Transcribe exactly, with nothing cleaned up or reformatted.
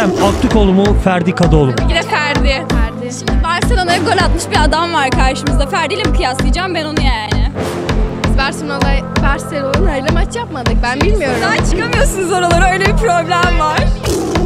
Gizem Aktürkoğlu mu, Ferdi Kadıoğlu mu? Bir de Ferdi. Ferdi. Şimdi Barcelona'ya gol atmış bir adam var karşımızda. Ferdi ile mi kıyaslayacağım ben onu yani? Biz Barcelona, Barcelona ile maç yapmadık. Ben bilmiyorum. Daha çıkamıyorsunuz oralara, öyle bir problem var.